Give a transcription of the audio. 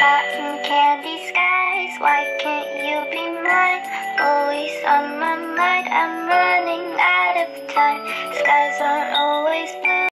cotton candy skies, why can't you be mine? Always on my mind, I'm running out of time. Skies aren't always blue.